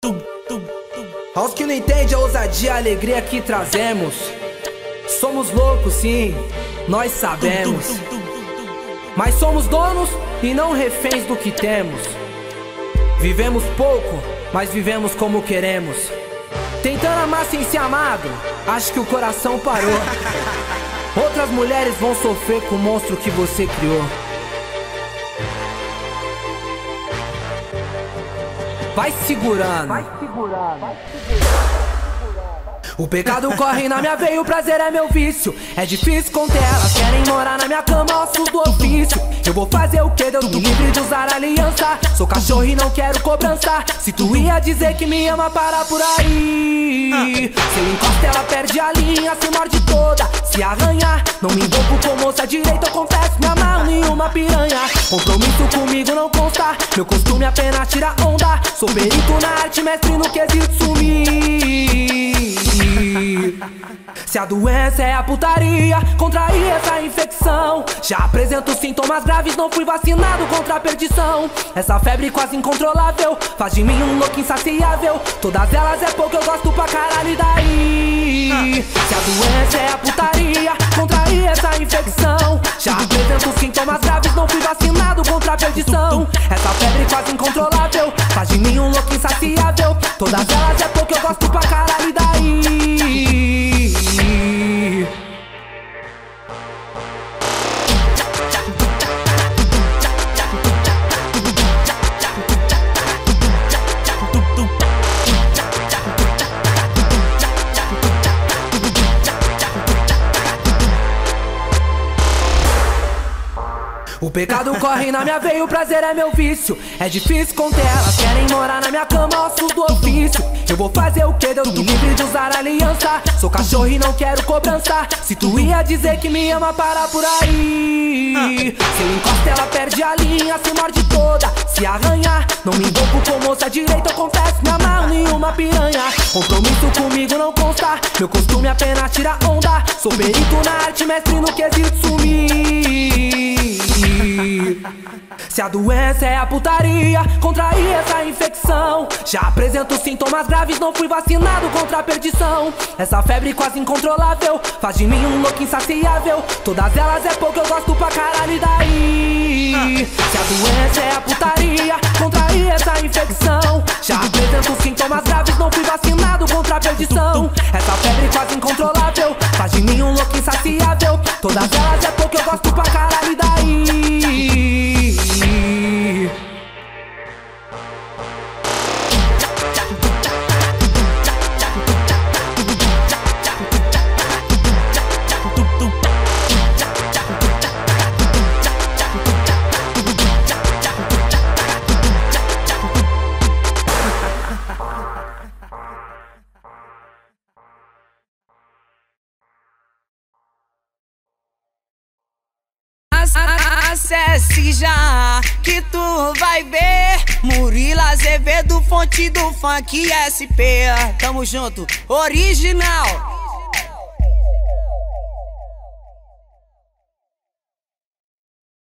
Aos que não entendem a ousadia e a alegria que trazemos. Somos loucos sim, nós sabemos, mas somos donos e não reféns do que temos. Vivemos pouco, mas vivemos como queremos. Tentando amar sem ser amado, acho que o coração parou. Outras mulheres vão sofrer com o monstro que você criou. Vai segurando, vai segurando, vai segurando. O pecado corre na minha veia, o prazer é meu vício. É difícil conter elas, querem morar na minha cama, ossos do ofício. Eu vou fazer o que? Deus me livre de usar aliança. Sou cachorro e não quero cobrança. Se tu ia dizer que me ama, para por aí. Se eu encosto ela perde a linha, se morde toda. Se arranhar, não me envolvo com moça direita. Eu confesso, me amarro em uma piranha. Compromisso comigo não consta, meu costume apenas tira onda. Sou perito na arte, mestre no quesito sumir. Se a doença é a putaria, contrair essa infecção. Já apresento sintomas graves, não fui vacinado contra a perdição. Essa febre quase incontrolável faz de mim um louco insaciável. Todas elas é pouco, eu gosto pra caralho, e daí? Se a doença é a putaria, contrair essa infecção. Já apresento sintomas graves, não fui vacinado contra a perdição. Essa febre quase incontrolável faz de mim um louco insaciável. Todas elas é pouco, eu gosto pra caralho, e daí? O pecado corre na minha veia, o prazer é meu vício. É difícil conter elas, querem morar na minha cama, ossos do ofício. Eu vou fazer o que? Deus me livre de usar aliança. Sou cachorro e não quero cobrança. Se tu ia dizer que me ama, para por aí. Se eu encosto ela perde a linha, se morde toda. Se arranhar, não me envolvo com moça direita. Eu confesso, me amarro em uma piranha. Compromisso comigo não consta, meu costume apenas tira onda. Sou perito na arte, mestre no quesito sumir. Se a doença é a putaria, contrair essa infecção. Já apresento sintomas graves, não fui vacinado contra a perdição. Essa febre quase incontrolável faz de mim um louco insaciável. Todas elas é pouco, eu gosto pra caralho, e daí? Se a doença é a putaria, contrair essa infecção. Já apresento sintomas graves, não fui vacinado contra a perdição. Essa febre quase incontrolável faz de mim um louco insaciável. Todas elas é pouco, eu gosto pra caralho, e daí? Acesse já que tu vai ver Murilo Azevedo, fonte do funk SP. Tamo junto, original.